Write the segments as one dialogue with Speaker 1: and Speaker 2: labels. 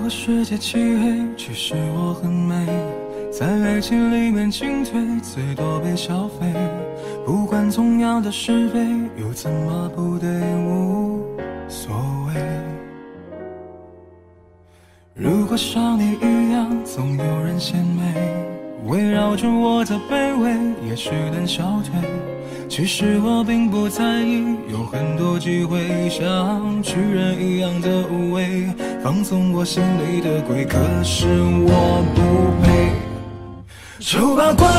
Speaker 1: 个世界漆黑，其实我很美，在爱情里面进退，最多被消费。不管同样的是非，又怎么不对，无所谓。如果像你一样，总有人献媚，围绕着我的卑微，也许能消退。其实我并不在意，有很多机会像巨人一样的无畏，放纵我心里的鬼，可是我不配。丑八怪，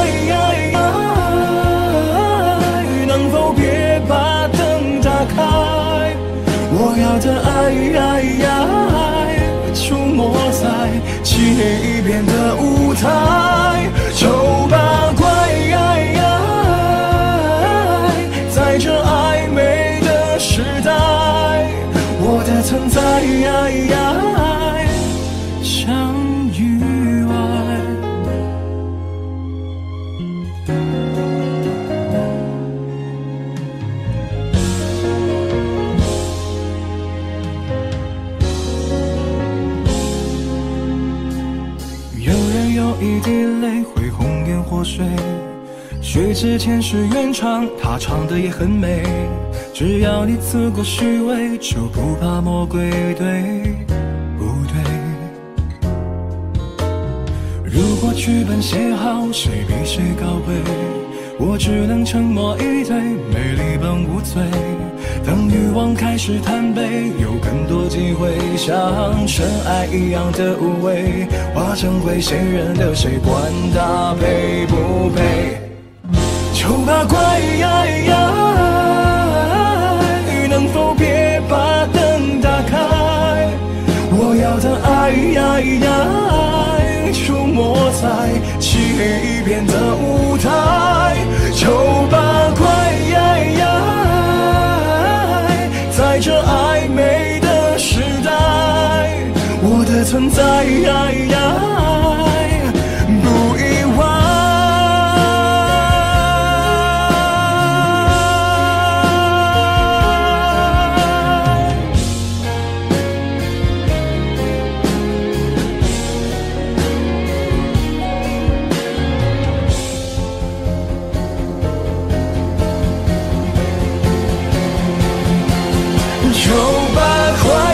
Speaker 1: 能否别把灯打开？我要的爱出没在漆黑一片的舞台。丑八怪，在这暧昧的时代，我的存在像意外。有人有一滴泪会红颜祸水，谁之前是原唱，他唱的也很美。只要你足够虚伪，就不怕魔鬼，对不对？如果剧本写好，谁比谁高贵？我只能沉默以对，美丽本无罪。当欲望开始贪杯，有更多机会像尘埃一样的无畏，化成危险人的谁，管他配不配。丑八怪，能否别把灯打开？我要的爱出没在漆黑一片的舞台。丑八怪，在这暧昧的时代，我的存在不意外。丑八怪，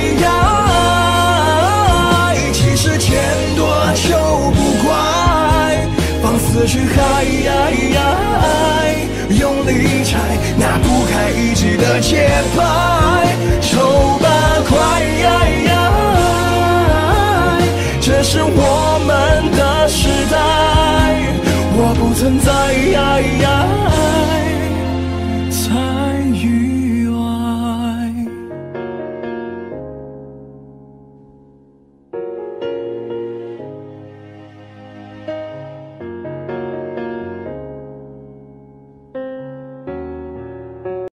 Speaker 1: 其实钱多就不怪，放肆去嗨，用力踩，拿不开一击的节拍。丑八怪，这是我们的时代，我不存在。